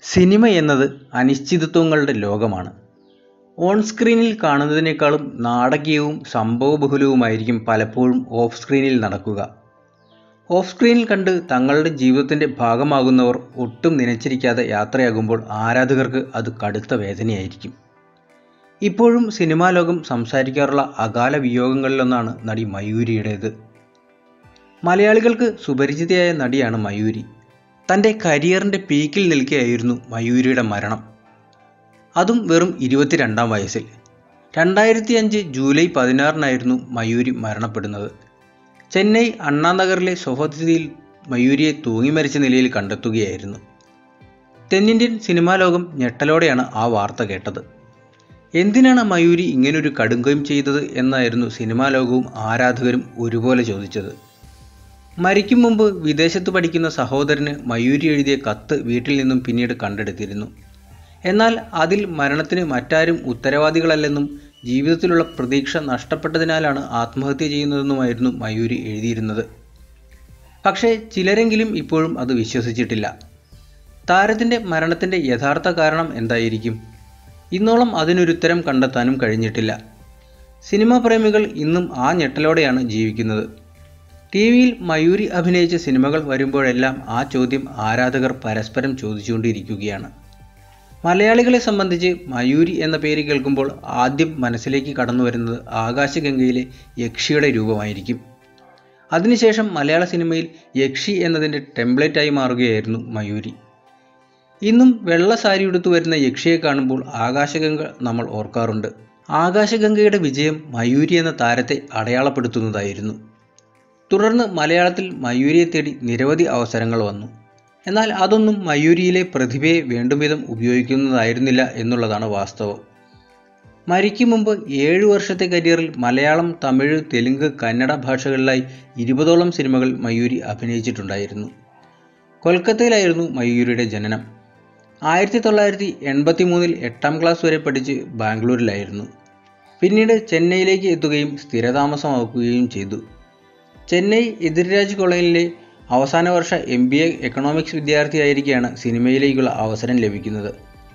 Cinema എന്നത് അനിശ്ചിതത്വങ്ങളുടെ ലോകമാണ്. On സ്ക്രീനിൽ കാണുന്നതിനേക്കാളും നാടകീയവും സംഭവബഹുലവുമായിരിക്കും പലപ്പോഴും ഓഫ് സ്ക്രീനിൽ നടക്കുക. ഓഫ് സ്ക്രീനിൽ കണ്ട് തങ്ങളുടെ ജീവിതത്തിൻ്റെ ഭാഗമാകുന്നവർ ഒട്ടും നനച്ചിരിക്കാതെ യാത്രയാകുമ്പോൾ ആരാധകർക്ക് അത് കടുത്ത വേദനയായിരിക്കും. ഇപ്പോഴും സിനിമാ ലോകം സംസാരിക്കാറുള്ള അകാല വിയോഗങ്ങളിലൊന്നാണ് നടി മയൂരിയുടേത്. മലയാളികൾക്ക് സുപരിചിതയായ നടിയാണ് മയൂരി. തൻ്റെ കരിയറിൻ്റെ പീക്കിൽ നിൽക്കുകയായിരുന്നു മയൂരിയുടെ മരണം. അതും വെറും 22-ാം വയസ്സിൽ. 2005 ജൂലൈ 16-നായിരുന്നു മയൂരി മരണപ്പെടുന്നത്. ചെന്നൈ അണ്ണാനഗറിലെ സ്വവസതിയിൽ മയൂരിയെ തൂങ്ങിമരിച്ച നിലയിൽ കണ്ടെത്തുകയായിരുന്നു. തെന്നിന്ത്യൻ സിനിമാ ലോകം ഞെട്ടലോടെയാണ് ആ വാർത്ത കേട്ടത്. എന്തിനാണ് മയൂരി ഇങ്ങനൊരു കടുങ്കയും ചെയ്തത് എന്നായിരുന്നു സിനിമാ ലോകവും ആരാധകരും ഒരുപോലെ ചോദിച്ചത്. മരിക്കും മുമ്പ് വിദേശത്ത് പഠിക്കുന്ന സഹോദരന് മയൂരി എഴുതിയ കത്ത് വീട്ടിൽ നിന്നും പിന്നീട് കണ്ടെടുത്തിരുന്നു. എന്നാൽ അതിൽ മരണത്തിന് മറ്റാരും ഉത്തരവാദികളല്ലെന്നും ജീവിതത്തിലുള്ള പ്രതീക്ഷ നഷ്ടപ്പെട്ടതിനാലാണ് ആത്മഹത്യ ചെയ്യുന്നതെന്നുമായിരുന്നു മയൂരി എഴുതിയിരുന്നത്. പക്ഷേ ചിലരെങ്കിലും ഇപ്പോഴും അത് വിശ്വസിച്ചിട്ടില്ല. താരത്തിൻ്റെ മരണത്തിൻ്റെ യഥാർത്ഥ കാരണം എന്തായിരിക്കും? ഇന്നോളം അതിനൊരുത്തരം കണ്ടെത്താനും കഴിഞ്ഞിട്ടില്ല. സിനിമാ പ്രേമികൾ ഇന്നും ആ ഞെട്ടലോടെയാണ് ജീവിക്കുന്നത്. ടിവിയിൽ മയൂരി അഭിനയിച്ച സിനിമകൾ വരുമ്പോഴെല്ലാം ആ ചോദ്യം ആരാധകർ പരസ്പരം ചോദിച്ചുകൊണ്ടിരിക്കുകയാണ്. മലയാളികളെ സംബന്ധിച്ച് മയൂരി എന്ന പേര് കേൾക്കുമ്പോൾ ആദ്യം മനസ്സിലേക്ക് കടന്നു വരുന്നത് ആകാശഗംഗയിലെ യക്ഷിയുടെ രൂപമായിരിക്കും. അതിനുശേഷം മലയാള സിനിമയിൽ യക്ഷി എന്നതിൻ്റെ ടെംപ്ലേറ്റായി മാറുകയായിരുന്നു മയൂരി. ഇന്നും വെള്ള സാരി ഉടുത്തു വരുന്ന യക്ഷിയെ കാണുമ്പോൾ ആകാശഗംഗ നമ്മൾ ഓർക്കാറുണ്ട്. ആകാശഗംഗയുടെ വിജയം മയൂരി എന്ന താരത്തെ അടയാളപ്പെടുത്തുന്നതായിരുന്നു. തുടർന്ന് മലയാളത്തിൽ മയൂരിയെ തേടി നിരവധി അവസരങ്ങൾ വന്നു. എന്നാൽ അതൊന്നും മയൂരിയിലെ പ്രതിഭയെ വേണ്ടുവിധം ഉപയോഗിക്കുന്നതായിരുന്നില്ല എന്നുള്ളതാണ് വാസ്തവം. മരിക്കും മുമ്പ് 7 വർഷത്തെ കരിയറിൽ മലയാളം, തമിഴ്, തെലുങ്ക്, കന്നഡ ഭാഷകളിലായി 20ഓളം സിനിമകൾ മയൂരി അഭിനയിച്ചിട്ടുണ്ടായിരുന്നു. കൊൽക്കത്തയിലായിരുന്നു മയൂരിയുടെ ജനനം. 1983-ൽ 8ാം ക്ലാസ് വരെ പഠിച്ച് ബാംഗ്ലൂരിലായിരുന്നു. പിന്നീട് ചെന്നൈയിലേക്ക് എത്തുകയും സ്ഥിരതാമസമാക്കുകയും ചെയ്തു. ചെന്നൈ എതിർരാജ് കോളേജിലെ അവസാന വർഷ MBA എക്കണോമിക്സ് വിദ്യാർത്ഥിയായിരിക്കെയാണ് സിനിമയിലേക്കുള്ള അവസരം ലഭിക്കുന്നത്.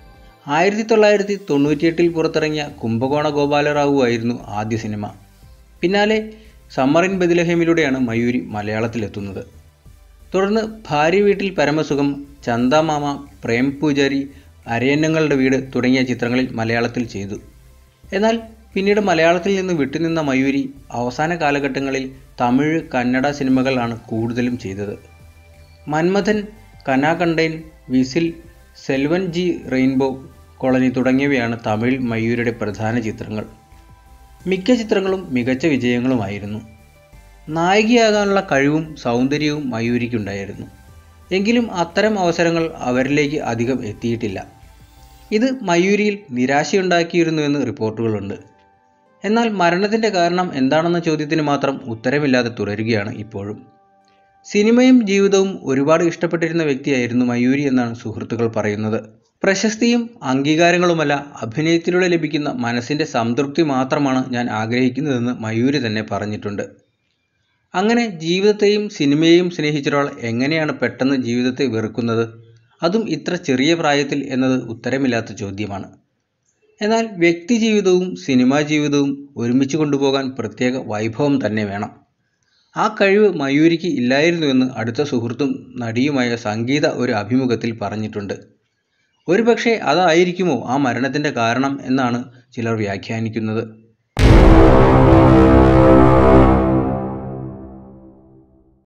1998-ൽ പുറത്തിറങ്ങിയ കുംഭകോണ ഗോപാലറാവു ആയിരുന്നു ആദ്യ സിനിമ. പിന്നാലെ സമ്മർ ഇൻ ബെത്ലഹേമിലൂടെയാണ് മയൂരി മലയാളത്തിലെത്തുന്നത്. തുടർന്ന് ഭാര്യ വീട്ടിൽ പരമസുഖം, ചന്ദമാമ, പ്രേം പൂജാരി, അരയന്നങ്ങളുടെ വീട് തുടങ്ങിയ ചിത്രങ്ങളിൽ മലയാളത്തിൽ ചെയ്തു. എന്നാൽ പിന്നീട് മലയാളത്തിൽ നിന്ന് വിട്ടുനിന്ന മയൂരി അവസാന കാലഘട്ടങ്ങളിൽ തമിഴ്, കന്നഡ സിനിമകളാണ് കൂടുതലും ചെയ്തത്. Manmadhan, Kanakanden, whistle, seven G rainbow colony തുടങ്ങിയവയാണ് തമിഴിൽ മയൂരിയുടെ പ്രധാന ചിത്രങ്ങൾ. മിക്ക ചിത്രങ്ങളും മികച്ച വിജയങ്ങളുമായിരുന്നു. നായികയാകാനുള്ള കഴിവും സൗന്ദര്യവും മയൂരിക്കുണ്ടായിരുന്നു. എങ്കിലും അത്തരം അവസരങ്ങൾ അവരിലേക്ക് അധികം എത്തിയിട്ടില്ല. ഇത് മയൂരിയിൽ നിരാശയുണ്ടാക്കിയിരുന്നുവെന്ന് റിപ്പോർട്ടുകളുണ്ട്. എന്നാൽ മരണത്തിൻ്റെ കാരണം എന്താണെന്ന ചോദ്യത്തിന് മാത്രം ഉത്തരമില്ലാതെ തുടരുകയാണ് ഇപ്പോഴും. സിനിമയും ജീവിതവും ഒരുപാട് ഇഷ്ടപ്പെട്ടിരുന്ന വ്യക്തിയായിരുന്നു മയൂരി എന്നാണ് സുഹൃത്തുക്കൾ പറയുന്നത്. പ്രശസ്തിയും അംഗീകാരങ്ങളുമല്ല, അഭിനയത്തിലൂടെ ലഭിക്കുന്ന മനസ്സിൻ്റെ സംതൃപ്തി മാത്രമാണ് ഞാൻ ആഗ്രഹിക്കുന്നതെന്ന് മയൂരി തന്നെ പറഞ്ഞിട്ടുണ്ട്. അങ്ങനെ ജീവിതത്തെയും സിനിമയെയും സ്നേഹിച്ചൊരാൾ എങ്ങനെയാണ് പെട്ടെന്ന് ജീവിതത്തെ വെറുക്കുന്നത്? അതും ഇത്ര ചെറിയ പ്രായത്തിൽ എന്നത് ഉത്തരമില്ലാത്ത ചോദ്യമാണ്. എന്നാൽ വ്യക്തി ജീവിതവും സിനിമാ ജീവിതവും ഒരുമിച്ച് കൊണ്ടുപോകാൻ പ്രത്യേക വൈഭവം തന്നെ വേണം. ആ കഴിവ് മയൂരിക്ക് ഇല്ലായിരുന്നുവെന്ന് അടുത്ത സുഹൃത്തും നടിയുമായ സംഗീത ഒരു അഭിമുഖത്തിൽ പറഞ്ഞിട്ടുണ്ട്. ഒരുപക്ഷെ അതായിരിക്കുമോ ആ മരണത്തിൻ്റെ കാരണം എന്നാണ് ചിലർ വ്യാഖ്യാനിക്കുന്നത്.